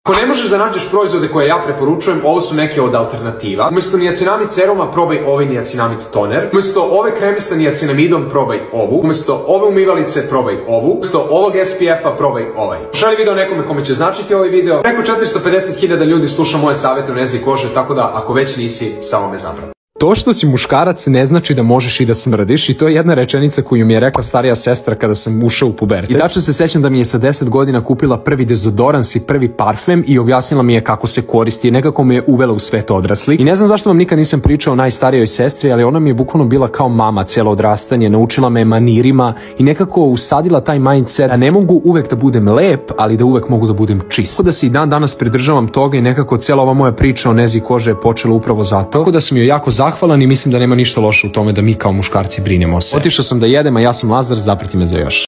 Ako ne možeš da nađeš proizvode koje ja preporučujem, ovo su neke od alternativa. Umjesto niacinamid seruma probaj ovaj niacinamid toner. Umjesto ove kreme sa niacinamidom probaj ovu. Umjesto ove umivalice probaj ovu. Umjesto ovog SPF-a probaj ovaj. Šalji video nekome kome će značiti ovaj video. Preko 450.000 ljudi sluša moje savjete u nezi kože, tako da ako već nisi, samo me zabrati. To što si muškarac ne znači da možeš i da smrdiš i to je jedna rečenica koju mi je rekla starija sestra kada sam ušao u pubertet. I tačno se sećam da mi je sa 10 godina kupila prvi dezodorans i prvi parfem i objasnila mi je kako se koristi i nekako me je uvela u svet odraslih. I ne znam zašto vam nikad nisam pričao o najstarijoj sestri, ali ona mi je bukvalno bila kao mama cijelo odrastanje, naučila me manirima i nekako usadila taj mindset da ne mogu uvek da budem lep, ali da uvek mogu da budem čist. Tako da se i dan danas pridržavam toga i nekako cijela ova moja priča o nezi kože je počela upravo zato. Tako da sam joj jako zahvalan i mislim da nema ništa loše u tome da mi kao muškarci brinemo o sebi. Otišao sam da jedem, a ja sam Lazar, zaprati me za još.